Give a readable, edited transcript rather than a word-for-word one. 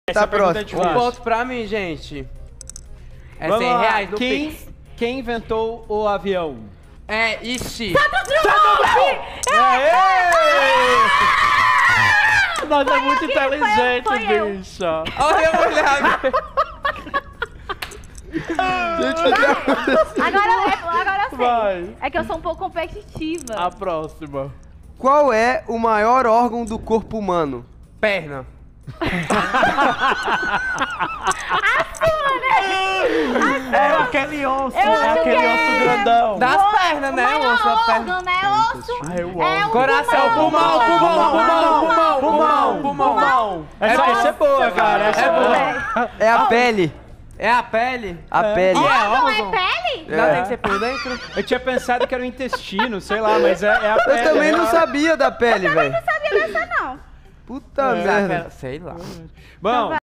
Tá próximo. Um ponto pra mim, gente. É Vamos lá. R$100 no Pix. Quem inventou o avião? É, ixi. Nós é muito inteligente, foi eu. bicho. Olha, mulher. Agora eu sei. Vai. É que eu sou um pouco competitiva. A próxima. Qual é o maior órgão do corpo humano? Perna. É aquele osso, Eu acho que é. osso grandão. Das pernas, né? O Osso, a maior perna. órgão, né? Osso. Ah, eu É amo. o Coração, pulmão. Essa é boa, cara. Essa é boa. É a pele. É a pele? A pele. E é Órgão é órgão? pele? Não tem que ser por dentro? Eu tinha pensado que era o intestino, sei lá, mas é a pele. Eu também não sabia da pele, velho. Não sabia dessa, não. Puta merda. Sei lá. Bom,